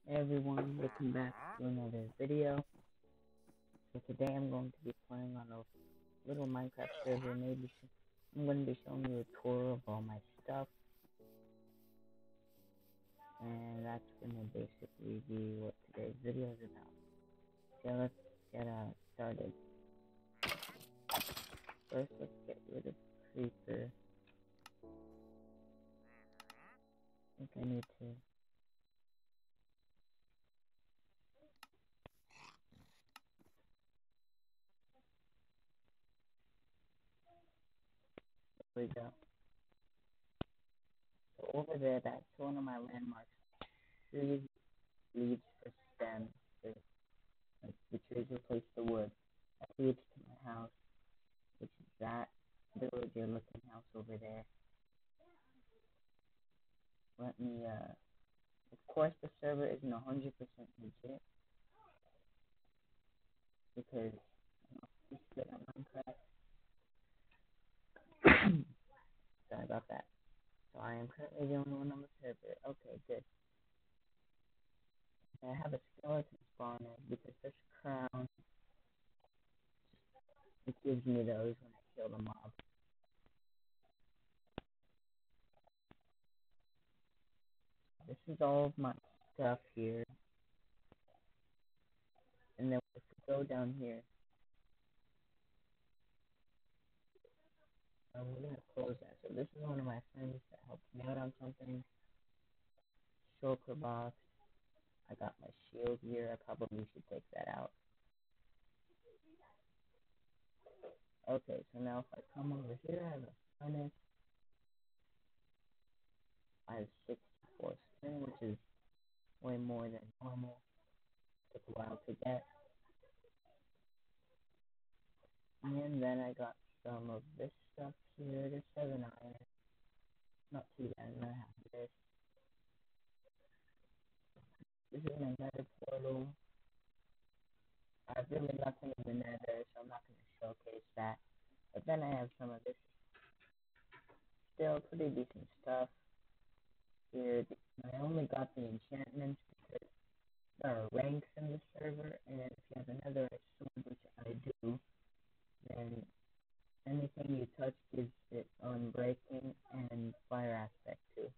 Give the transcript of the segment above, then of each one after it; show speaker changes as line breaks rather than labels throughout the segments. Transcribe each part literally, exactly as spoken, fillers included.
Hey everyone, welcome back to another video. So today I'm going to be playing on a little Minecraft server. Maybe I'm going to be showing you a tour of all my stuff, and that's going to basically be what today's video is about. So let's get uh, started. First, let's get rid of Creeper. I think I need to. There we go. So over there, that's one of my landmarks. Trees, leaves for stems. Like the trees replace the wood. That leads to my house, which is that villager looking house over there. Let me, uh, of course the server isn't one hundred percent legit, because I'm not used to it on Minecraft. Sorry about that. So I am currently the only one on the server. Okay, good. I have a skeleton spawner because this crown, it gives me those when I kill the mob. This is all of my stuff here. And then if we go down here, um, we're gonna close that. So this is one of my friends that helped me out on something. Shulker box. I got my shield here. I probably should take that out. Okay, so now if I come over here, I have a furnace. I have sixty-four string, which is way more than normal. Took a while to get. And then I got some of this stuff here. There's seven iron. Not too bad. And I have this. This is my nether portal. I have really nothing in the nether, so I'm not going to showcase that. But then I have some of this still pretty decent stuff here. I only got the enchantments because there are ranks in the server, and if you have another sword, which I do, then anything you touch gives it unbreaking and fire aspect too.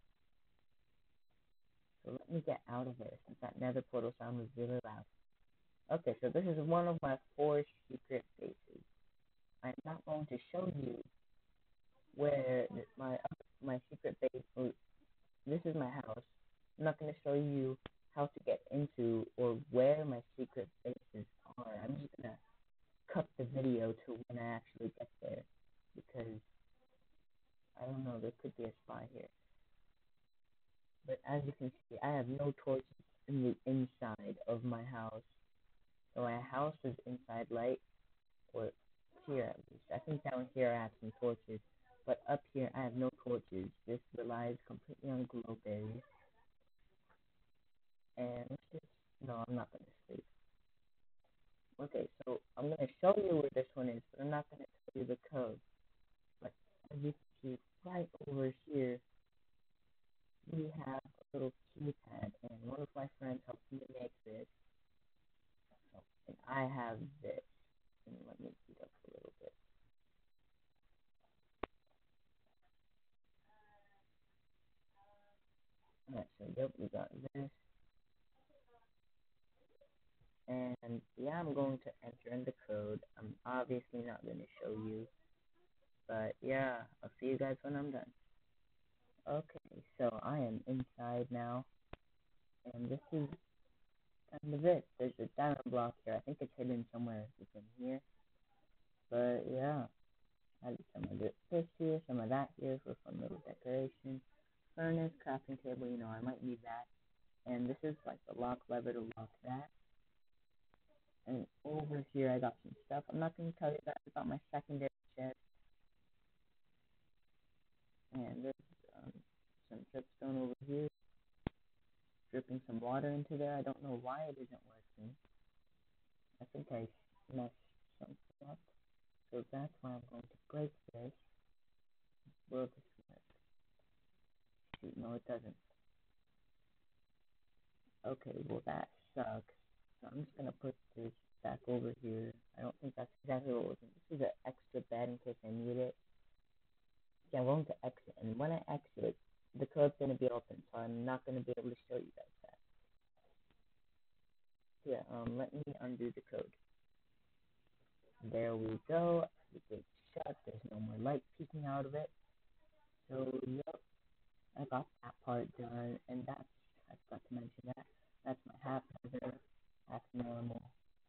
So let me get out of there since that nether portal sound was really loud. Okay, so this is one of my four secret bases. I'm not going to show you where my my secret base. Oh, this is my house. I'm not going to show you how to get into or where my secret bases are. I'm just gonna cut the video to when I actually get there, because I don't know, there could be a spy here. But as you can see, I have no torches in the inside of my house. So my house is inside light, or here at least. I think down here I have some torches, but up here I have no torches. This relies completely on glowberries. And let's just, no, I'm not gonna sleep. Okay, so I'm gonna show you where this one is, but I'm not gonna tell you the code. But as you can see, right over here, we have a little keypad, and one of my friends helped me make this. So, and I have this. And let me speed up a little bit. Alright, so yep, we got this. And yeah, I'm going to enter in the code. I'm obviously not going to show you. But yeah, I'll see you guys when I'm done. Okay, so I am inside now. And this is kind of it. There's a diamond block here. I think it's hidden somewhere within here. But yeah, I have some of this here, some of that here for some little decoration. Furnace, crafting table, you know, I might need that. And this is like the lock lever to lock that. And over here, I got some stuff. I'm not going to tell you guys about my secondary chest. And there's um, some dripstone over here. Dripping some water into there. I don't know why it isn't working. I think I messed something up. So that's why I'm going to break this. Will this work? Shoot, no it doesn't. Okay, well that sucks. So I'm just gonna put this back over here. I don't think that's exactly what it was. This is an extra bed in case I need it. Yeah, I'm going to exit, and when I exit, the code's gonna be open, so I'm not gonna be able to show you guys that. Yeah, um, let me undo the code. There we go. It's shut. There's no more light peeking out of it. So, yep, I got that part done, and that's, I forgot to mention that. That's my half nether, half normal,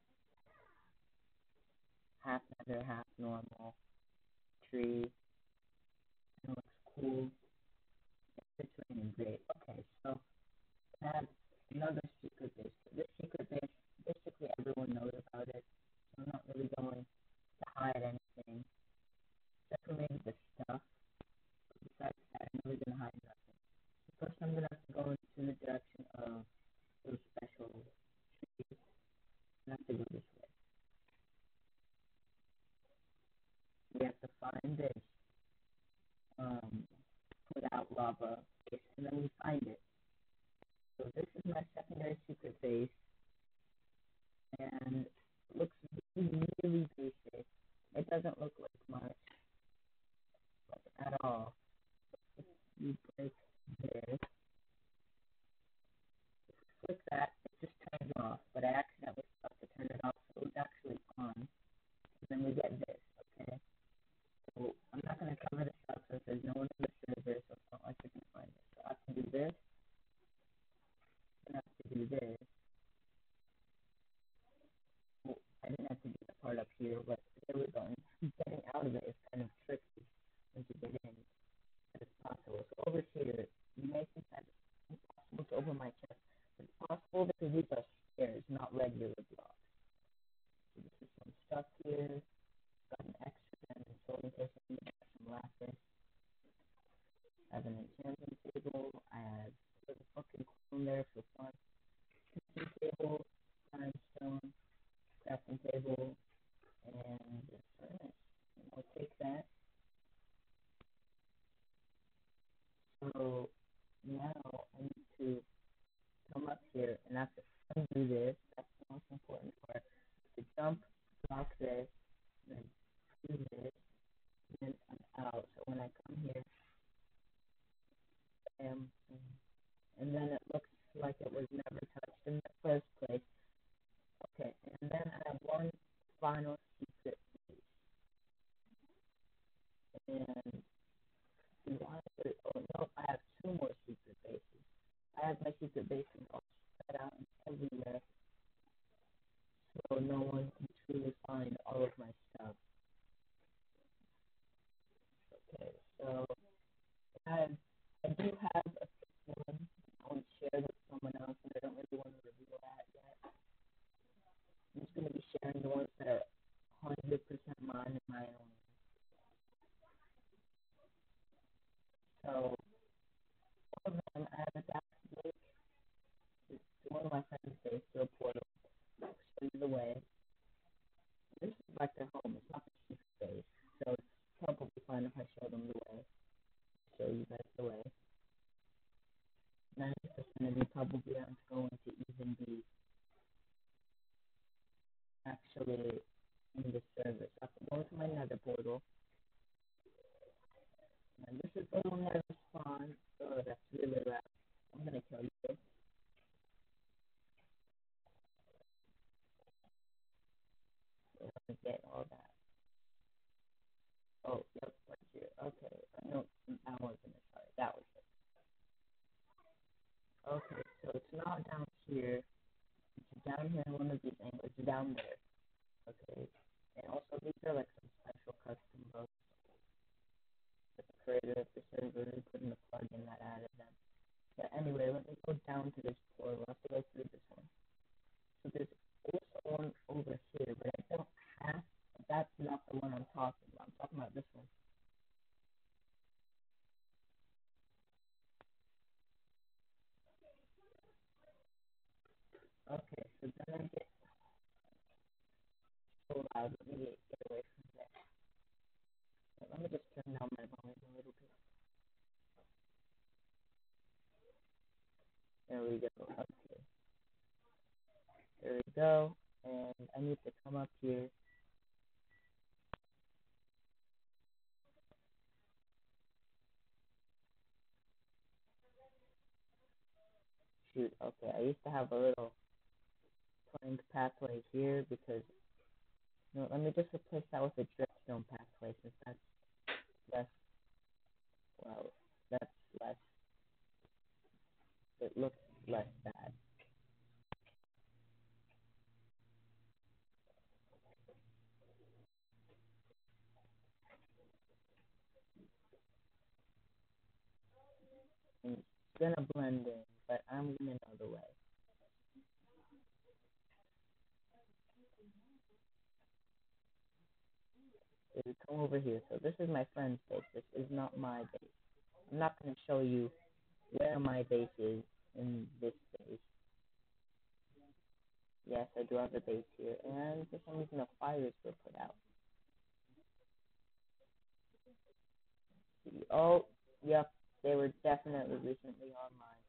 half nether, half normal tree. It looks cool. It's raining great. Okay, so that's another secret base. This secret base, basically everyone knows about it. So I'm not really going to hide anything. Except for maybe the stuff. But besides that, I'm really going to hide nothing. So first I'm going to have to go into the direction of those special trees. I have to go this way. We have to find this um, without lava base, and then we find it. So this is my secondary secret base, and it looks really, really basic. It doesn't look like much, like, at all. You break this, click that, it just turns off, but I accidentally forgot to turn it off, so it's actually on. And then we get this, okay? So I'm not going to cover this up so it says no one in the server, so it's not like you can find it. So I have to do this, and I have to do this. Well, I didn't have to do the part up here, but there we go. And getting out of it is kind of tricky once you get in, but it's possible. So over here, you may think that it's impossible to open my chest, but it's possible because these are stairs, not regular blocks. So this is some stuff here. Got an extra and so in case I need some lapis. I have an enchanting table. I have a little fucking clone there for fun. Kitchen table, limestone, crafting table, and a furnace. And I'll take that. So now I need to come up here and I have to undo this. That's the most important part. To jump, block this, and then do this, and then I'm out. So when I come here, I am, and then it looks like it was never touched in the first place. Okay, and then I have one final secret base. And you want to, oh no, I have two more secret bases. I have my secret bases all spread out everywhere, so no one can truly find all of my stuff. Okay, so I, I do have a fifth one. I want to share with someone else, but I don't really want to reveal that yet. I'm just going to be sharing the ones that are one hundred percent mine and mine only. So, one of them, I have a back link to one of my friends' base to a portal. I'll show you the way. This is like their home. It's not the secret base. So it's probably fine if I show them the way. Show you guys the way. ninety percent of you probably aren't going to even be actually in the server. So I have to go into my nether portal. And this is the one that I spawn. Oh, that's really loud. I'm going to kill you. So I'm going to get all that. Oh, yep, right here. Okay. No, that wasn't it. Sorry, that was it. Okay, so it's not down here. It's down here in one of these angles. It's down there. Okay. And also, these are like some special custom bugs that the creator of the server put in the plugin that added them. But anyway, let me go down to this portal. I have to go through this one. So there's also one over here, but I don't have. That's not the one I'm talking about. I'm talking about this one. Okay, so then I get so loud. Let me get away from there. So let me just turn down my volume a little bit. There we go. Okay. we go. And I need to come up here. Shoot, okay, I used to have a little plank pathway here because, no, let me just replace that with a dripstone pathway since that's less, well, that's less, it looks less bad. And it's gonna blend in, but I'm gonna know the way. So we come over here. So this is my friend's base. This is not my base. I'm not gonna show you where my base is in this base. Yes, I do have a base here, and for some reason the fires were put out. Oh, yep, they were definitely recently online.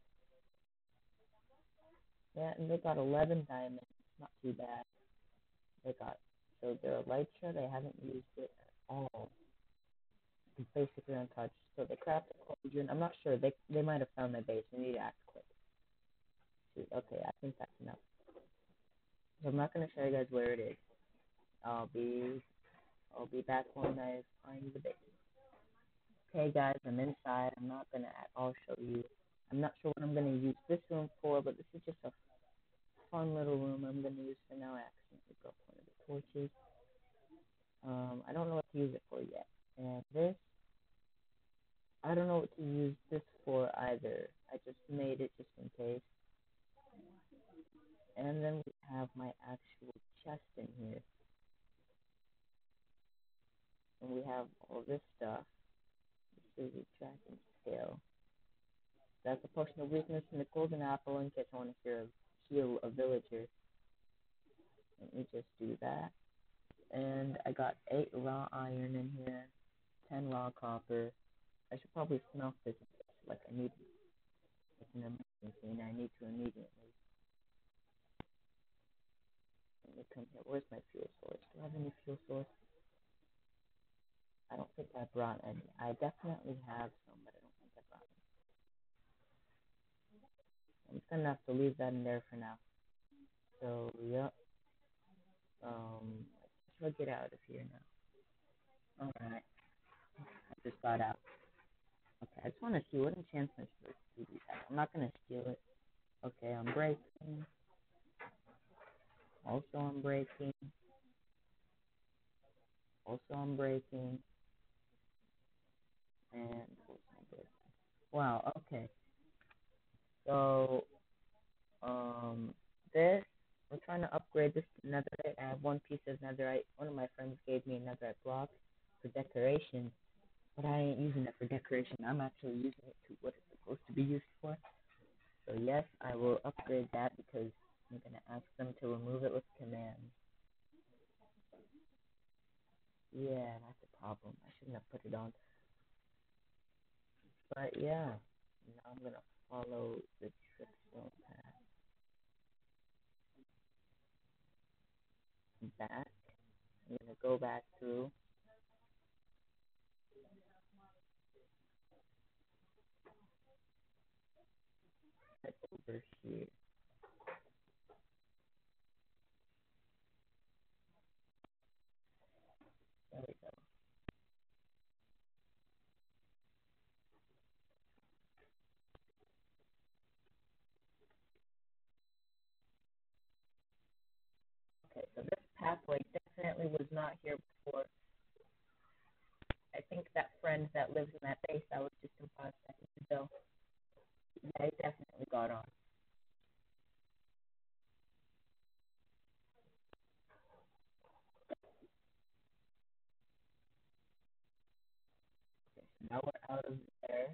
Yeah, and they got eleven diamonds. Not too bad. They got, so they're a light share. They haven't used it at all. It's basically untouched. So they crafted cauldron. I'm not sure. They they might have found my base. We need to act quick. Shoot, okay, I think that's enough. So I'm not gonna show you guys where it is. I'll be I'll be back when I find the base. Okay, guys, I'm inside. I'm not gonna at all show you. I'm not sure what I'm gonna use this room for, but this is just a fun little room I'm gonna use for now. I accidentally broke one of the torches. Um, I don't know what to use it for yet. And this, I don't know what to use this for either. I just made it just in case. And then we have my actual chest in here. And we have all this stuff. This is a dragon's tail. That's a potion of weakness and the golden apple in case I want to heal, heal a villager. Let me just do that. And I got eight raw iron in here, ten raw copper. I should probably smelt this like I need it's an emergency and I need to immediately. Let me come here. Where's my fuel source? Do I have any fuel source? I don't think I brought any. I definitely have some, but I don't think I brought any. I'm just gonna have to leave that in there for now. So, yep. Um, let's get out of here now. Alright. I just got out. Okay, I just want to see what enchantments do these have. I'm not gonna steal it. Okay, I'm breaking. Also, I'm breaking. Also, I'm breaking. And what's my breaking? Wow. Okay. So, um, this we're trying to upgrade this to netherite. I have one piece of netherite. One of my friends gave me a netherite block for decoration, but I ain't using it for decoration. I'm actually using it to what it's supposed to be used for. So yes, I will upgrade that because I'm gonna ask them to remove it with command. Yeah, that's a problem. I shouldn't have put it on. But yeah, now I'm gonna follow the Trickstone path back. I'm gonna go back through right over here. There we go. Okay, so this pathway definitely was not here before. I think that friend that lives in that base that was just in five seconds ago, yeah, he definitely got on. Okay, so now we're out of there.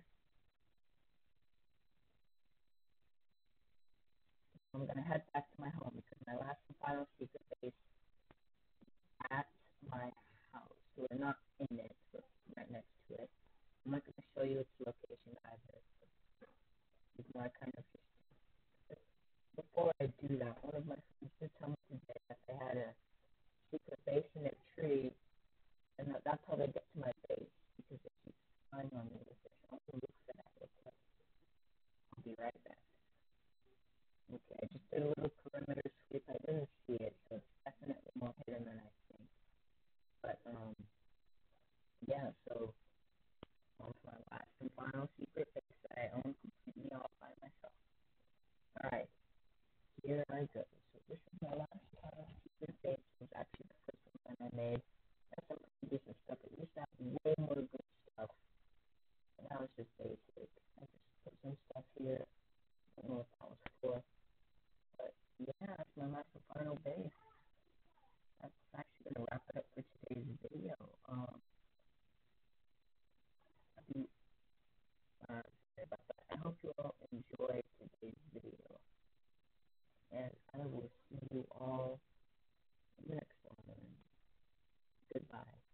I'm gonna head back to my home because my last and final secret base at my house. So we're not in it, but right next to it. I'm not gonna show you its location either. It's more kind of just before before I do that, one of my friends did tell me today that they had a secret base in their tree, and that, that's how they get to my base, because they keep spying on me with it. So I'm going to look for that real quick. I'll be right back. Okay, I just did a little perimeter sweep. I didn't see it, so it's definitely more hidden than I think. But, um, yeah, so on to my last and final secret base that I own completely all by myself. Alright, here I go. So this is my last final secret base. It was actually the first one I made. That's some pretty decent stuff. It used to have way more good stuff. And that was just basic. I just put some stuff here. I don't know what that was for. But yeah, that's my last and final base. That's actually going to wrap it up for today's video. Um, uh, sorry about that. I hope you all enjoyed today's video. And I will see you all in the next one. Goodbye.